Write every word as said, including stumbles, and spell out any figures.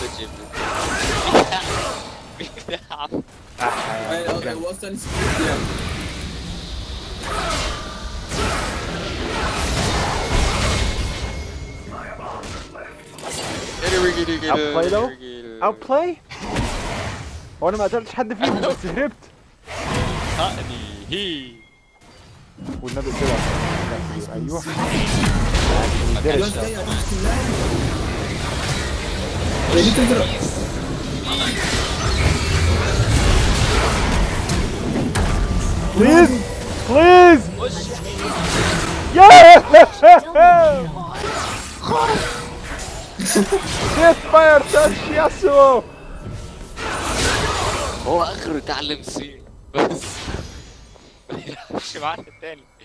بتجيب مين ده يا عم؟ هو اصلا سكيب يعني. outplay though. outplay. هو انا ما قتلتش حد فيهم بس هربت. حقني هي والنبي كده. ايوه. بليز بليز ياه ديث فاير تاتش ياسو. هو اخره يتعلم سي بس ما يلعبش معانا تاني.